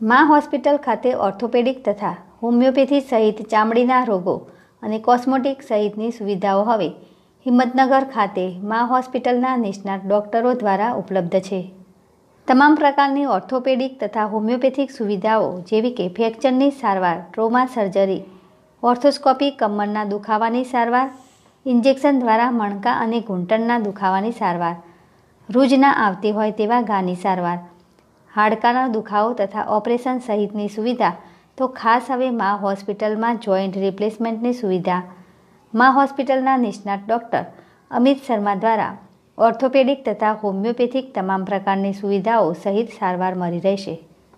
માં હોસ્પિટલ ખાતે ઓર્થોપેડિક તથા હોમિયોપેથી સહિત ચામડીના રોગો અને કોસ્મેટિક સહિતની સુવિધાઓ હવે હિંમતનગર ખાતે માં હોસ્પિટલના નિષ્ણાત ડૉક્ટરો દ્વારા ઉપલબ્ધ છે. તમામ પ્રકારની ઓર્થોપેડિક તથા હોમિયોપેથિક સુવિધાઓ જેવી કે ફ્રેક્ચરની સારવાર, ટ્રોમા સર્જરી, ઓર્થોસ્કોપી, કમરના દુખાવાની સારવાર, ઇન્જેક્શન દ્વારા મણકા અને ઘૂંટણના દુખાવાની સારવાર, રૂજ ના આવતી હોય તેવા ઘાની સારવાર, હાડકાનો દુખાવો તથા ઓપરેશન સહિતની સુવિધા તો ખાસ હવે માં હોસ્પિટલમાં જોઈન્ટ રિપ્લેસમેન્ટની સુવિધા માં હોસ્પિટલના નિષ્ણાત ડૉક્ટર અમિત શર્મા દ્વારા ઓર્થોપેડિક તથા હોમિયોપેથિક તમામ પ્રકારની સુવિધાઓ સહિત સારવાર મળી રહેશે.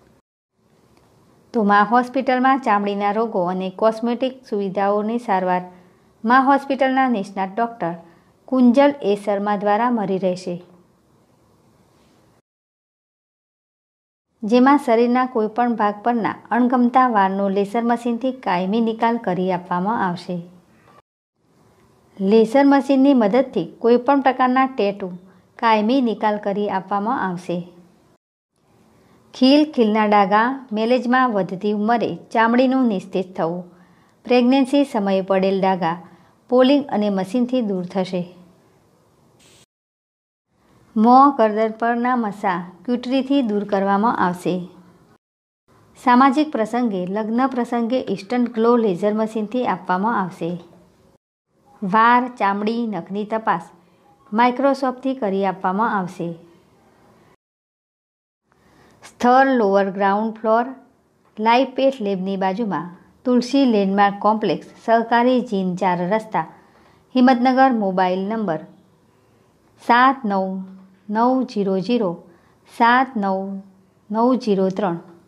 તો માં હોસ્પિટલમાં ચામડીના રોગો અને કોસ્મેટિક સુવિધાઓની સારવાર માં હોસ્પિટલના નિષ્ણાત ડૉક્ટર કુંજલ એ શર્મા દ્વારા મળી રહેશે. જેમાં શરીરના કોઈપણ ભાગ પરના અણગમતા વાળનો લેસર મશીનથી કાયમી નિકાલ કરી આપવામાં આવશે. લેસર મશીનની મદદથી કોઈપણ પ્રકારના ટેટુ કાયમી નિકાલ કરી આપવામાં આવશે. ખીલના ડાઘા, મેલેજમાં વધતી ઉંમરે ચામડીનું નિસ્તેજ થવું, પ્રેગ્નન્સી સમયે પડેલ ડાઘા પોલિંગ અને મશીનથી દૂર થશે. મોં, ગરદન પરના મસા ક્યુટરીથી દૂર કરવામાં આવશે. સામાજિક પ્રસંગે, લગ્ન પ્રસંગે ઇન્સ્ટન્ટ ગ્લો લેસર મશીનથી આપવામાં આવશે. વાળ, ચામડી, નખની તપાસ માઇક્રોસ્કોપથી કરી આપવામાં આવશે. સ્થળ lower ground floor, live path લેબની બાજુમાં, તુલસી લેન્ડમાર્ક કોમ્પ્લેક્સ, સહકારી જીન 4 રસ્તા, હિંમતનગર. Mobile number 7990079903.